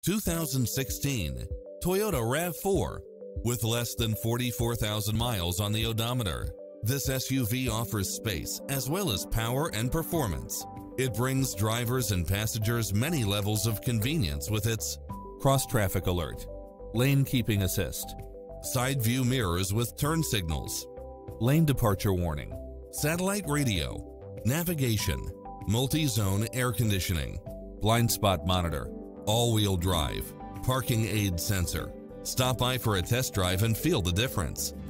2016 Toyota RAV4 with less than 44,000 miles on the odometer. This SUV offers space as well as power and performance. It brings drivers and passengers many levels of convenience with its cross-traffic alert, lane keeping assist, side view mirrors with turn signals, lane departure warning, satellite radio, navigation, multi-zone air conditioning, blind spot monitor, all-wheel drive, parking aid sensor. Stop by for a test drive and feel the difference.